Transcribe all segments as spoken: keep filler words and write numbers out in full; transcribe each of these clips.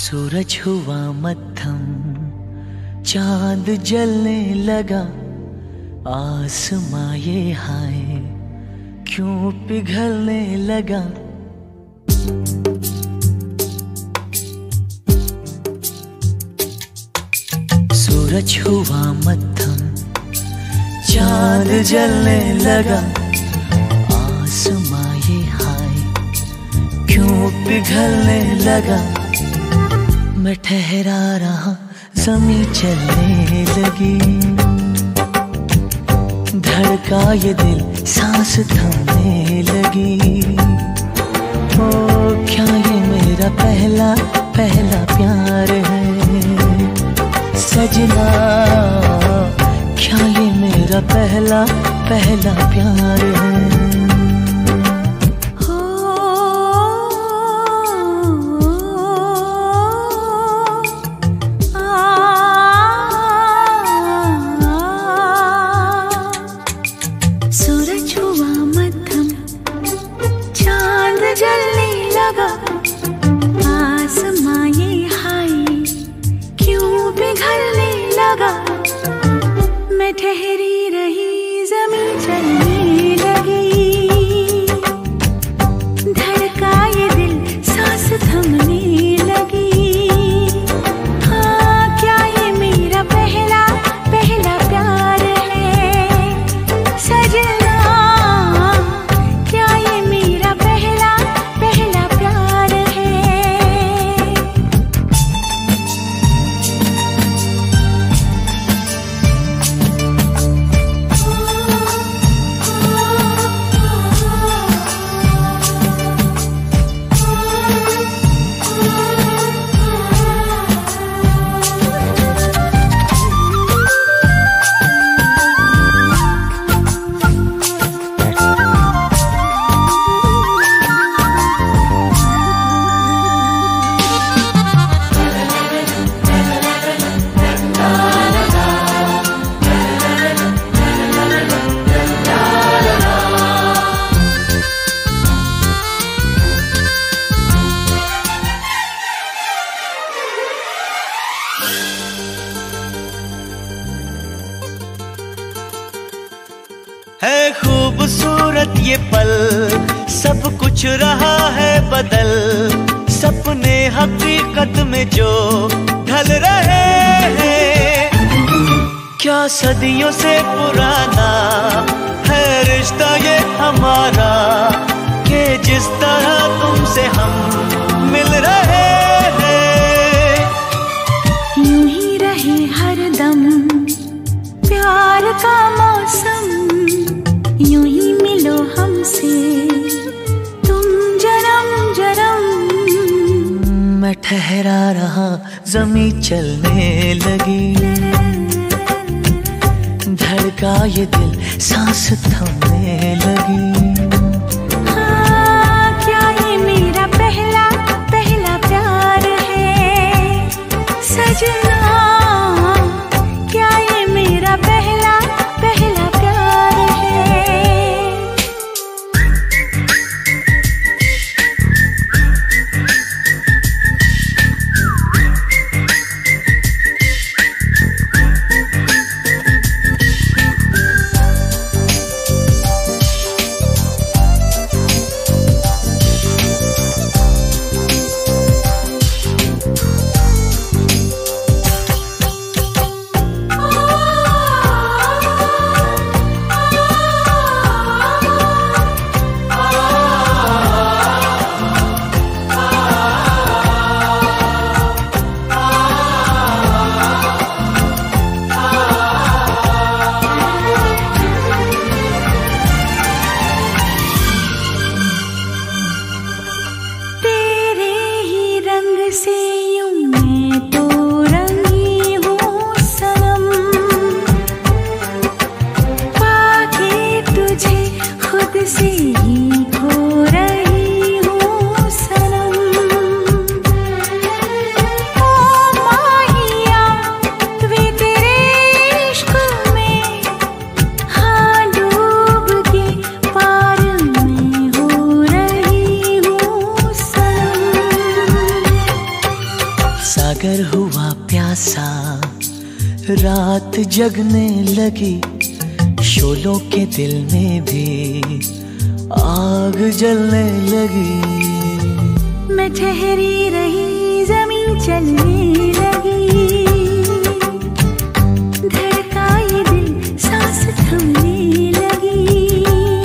सूरज हुआ मद्धम, चांद जलने लगा, आसमां ये हाय क्यों पिघलने लगा। सूरज हुआ मद्धम, चांद जलने लगा, आसमां ये हाय क्यों पिघलने लगा। मैं ठहरा रहा, ज़मीं चलने लगी, धड़का ये दिल, सांस थमने लगी। ओ क्या ये मेरा पहला पहला प्यार है सजना, क्या ये मेरा पहला पहला प्यार है। मैं ठहरी रही, ज़मीं चलने लगी, धड़का ये दिल, सांस थमने लगी। हाँ क्या ये मेरा पहला पहला प्यार है सजना, क्या ये मेरा पहला पहला प्यार है। है खूबसूरत ये पल, सब कुछ रहा है बदल, सपने हकीकत में जो ढल रहे हैं। क्या सदियों से पुराना है रिश्ता ये हमारा, कि जिस तरह तुमसे हम मिल रहे हैं। यूं ही रहे हरदम प्यार का मौसम, यूं ही मिलो हमसे तुम जन्म जन्म। मैं ठहरा रहा, ज़मीं चलने लगी, धड़का ये दिल, सांस थमने लगी। हाँ क्या ये मेरा पहला पहला प्यार है सजना, क्या ये मेरा पहला पहला प्यार है। सागर हुआ प्यासा, रात जगने लगी, शोलों के दिल में भी आग जलने लगी। मैं ठहरी रही, जमीन चलने लगी, धड़का ये दिल, सांस थमने लगी।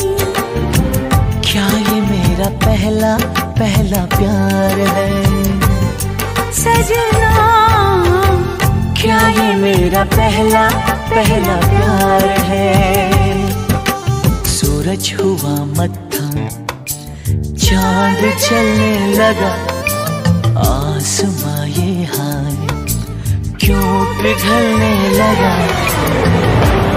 क्या ये मेरा पहला पहला प्यार है सजना? क्या ये मेरा पहला पहला प्यार है? सूरज हुआ मत्था, चांद चलने लगा, आसमां ये हाय क्यों पिघलने लगा?